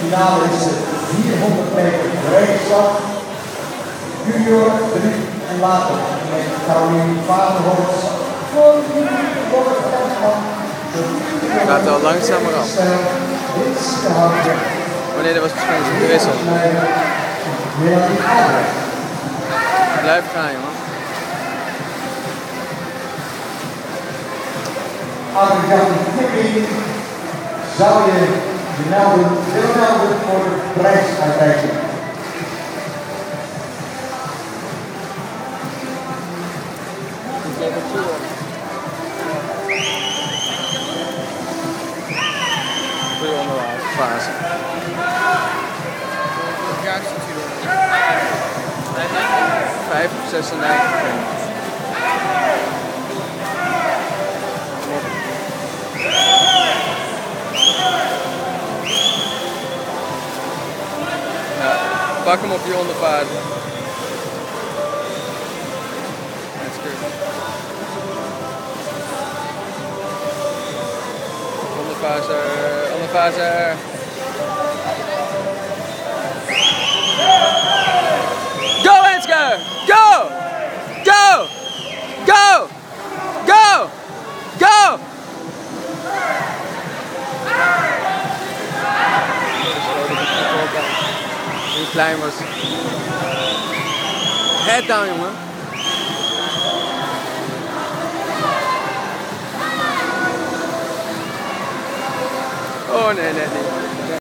finale is de 400 meter breedslag. Junior 3 en later met Caroline Vaderholz voor Robert Kempman. Het gaat wel langzamer af. Wanneer er was misschien de wissel. Blijf gaan, jongen. Adriaan Tipping, zou je melden voor de prijsuitreiking? Goeie onderwaterfase. Wat jaar is het hier? 5 of 96. Ja, pak hem op die ondervaart. That's good. Ondervazer. Go, Enske! Go! Go! Go! Go! Go! Die klein was. Head down, jongen. Oh nee, nee, nee.